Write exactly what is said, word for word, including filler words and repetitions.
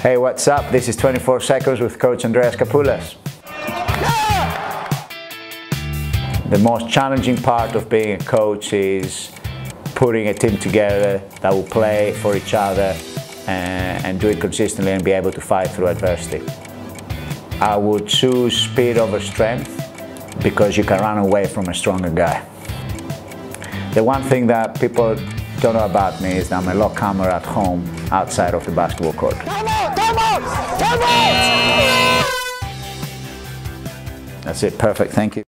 Hey, what's up? This is twenty-four seconds with Coach Andreas Kapoulas. The most challenging part of being a coach is putting a team together that will play for each other and, and do it consistently and be able to fight through adversity. I would choose speed over strength because you can run away from a stronger guy. The one thing that people don't know about me is that I'm a lot calmer at home outside of the basketball court. Come on, come on, come on! That's it, perfect, thank you.